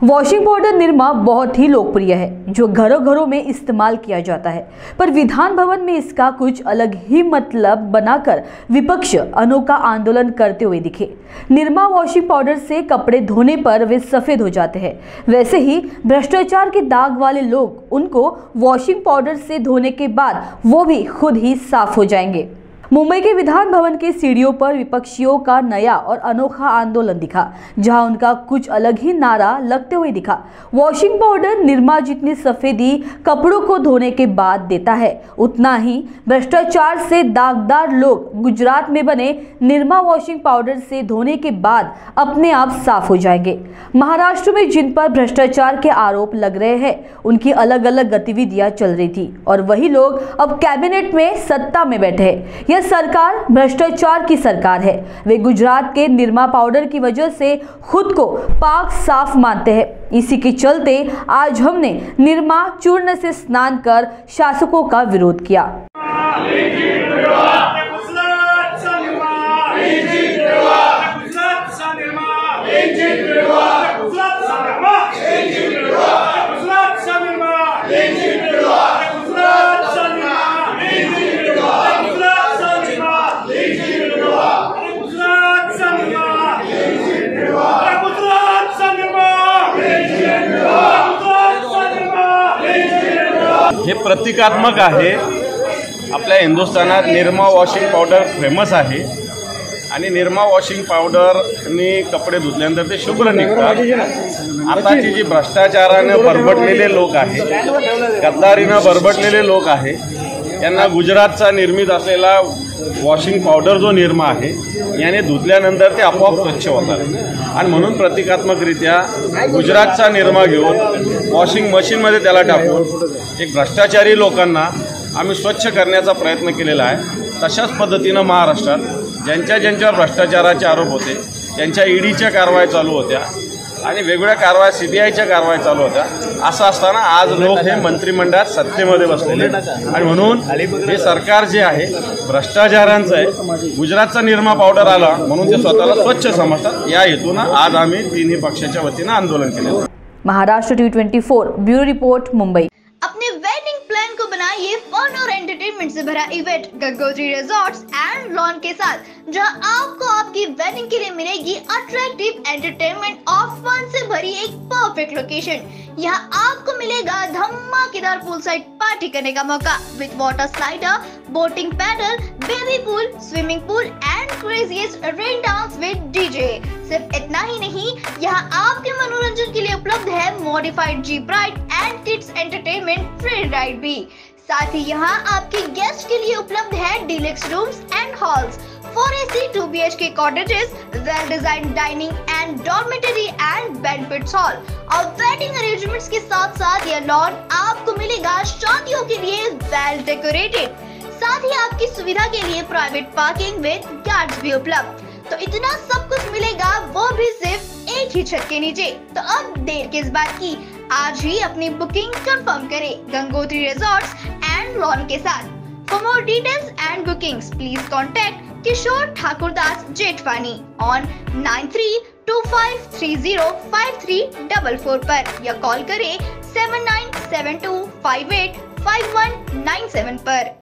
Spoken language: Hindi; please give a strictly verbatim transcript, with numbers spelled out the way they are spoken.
वॉशिंग पाउडर निरमा बहुत ही लोकप्रिय है जो घरों घरों में इस्तेमाल किया जाता है, पर विधान भवन में इसका कुछ अलग ही मतलब बनाकर विपक्ष अनोखा आंदोलन करते हुए दिखे। निरमा वॉशिंग पाउडर से कपड़े धोने पर वे सफेद हो जाते हैं, वैसे ही भ्रष्टाचार के दाग वाले लोग उनको वॉशिंग पाउडर से धोने के बाद वो भी खुद ही साफ हो जाएंगे। मुंबई के विधान भवन के सीढ़ियों पर विपक्षियों का नया और अनोखा आंदोलन दिखा, जहां उनका कुछ अलग ही नारा लगते हुए दिखा। वॉशिंग पाउडर निरमा जितनी सफेदी कपड़ों को धोने के बाद देता है, उतना ही भ्रष्टाचार से दागदार लोग गुजरात में बने निरमा वॉशिंग पाउडर से धोने के बाद अपने आप साफ हो जाएंगे। महाराष्ट्र में जिन पर भ्रष्टाचार के आरोप लग रहे हैं, उनकी अलग अलग गतिविधियां चल रही थी और वही लोग अब कैबिनेट में सत्ता में बैठे हैं। यह सरकार भ्रष्टाचार की सरकार है। वे गुजरात के निरमा पाउडर की वजह से खुद को पाक साफ मानते हैं। इसी के चलते आज हमने निरमा चूर्ण से स्नान कर शासकों का विरोध किया। हे प्रतिकात्मक आहे। आपल्या हिंदुस्थानात निरमा वॉशिंग पावडर फेमस आहे आणि निरमा वॉशिंग पावडरनी कपडे धुतल्यानंतर ते शुभ्र निघतात। आताची जी भ्रष्टाचाराने बरबटलेले लोक आहेत, गद्दारीनं बरबटलेले लोक आहेत, यांना गुजरातचा निर्मित असलेला वॉशिंग पावडर जो निरमा आहे याने धुतल्यानंतर ते आपोआप स्वच्छ होतात आणि म्हणून प्रतिकात्मकरित्या गुजरातचा निरमा घेऊन वॉशिंग मशीनमध्ये त्याला टाकून एक भ्रष्टाचारी लोकांना आम्ही स्वच्छ करण्याचा प्रयत्न केलेला आहे। तशाच पद्धतीनं महाराष्ट्रात ज्यांच्या ज्यांच्यावर भ्रष्टाचाराचे आरोप होते त्यांच्या ईडीच्या कारवाई चालू होत्या आणि वेगवेगळ्या कारवाई सीबीआयच्या कारवाई चालू होत्या। असं असताना आज लोक हे मंत्रिमंडळात सत्तेमध्ये बसलेले आणि म्हणून हे सरकार जे आहे भ्रष्टाचारांचं आहे। गुजरातचा निरमा पावडर आला म्हणून ते स्वतःला स्वच्छ समजतात। या हेतूनं आज आम्ही तिन्ही पक्षाच्या वतीनं आंदोलन केले। Maharashtra T twenty four bureau report, Mumbai. अपने वेडिंग प्लान को बनाइए फन और एंटरटेनमेंट से भरा event Gangotri resorts and lawn के साथ, जहां आपको आपकी वेडिंग के लिए मिलेगी अट्रैक्टिव एंटरटेनमेंट और फन से भरी एक परफेक्ट लोकेशन। यहाँ आपको मिलेगा धमाकेदार पूल साइड पार्टी करने का मौका with water slider, boating paddle, baby pool, swimming pool and craziest rain dance with DJ. सिर्फ इतना ही नहीं, यहाँ आपके मनोरंजन के लिए उपलब्ध है modified jeep ride and kids entertainment free ride भी। साथ ही यहाँ आपके गेस्ट के लिए उपलब्ध है deluxe rooms and halls, four A C two B H K cottages, well design dining and dormitory and banquets hall और वेडिंग अरेंजमेंट्स के साथ साथ यह लॉन आपको मिलेगा शादियों के लिए वेल डेकोरेटेड। साथ ही आपकी सुविधा के लिए प्राइवेट पार्किंग विद गार्ड्स भी उपलब्ध। तो इतना सब कुछ मिलेगा, वो भी सिर्फ एक ही छत के नीचे। तो अब देर किस बात की, आज ही अपनी बुकिंग कंफर्म करें गंगोत्री रिजॉर्ट्स एंड लॉन के साथ। For more details and bookings, please contact Kishore Thakurdas Jetwani on nine three two five three zero five three four four पर या कॉल करें seven nine seven two five eight five one nine seven पर।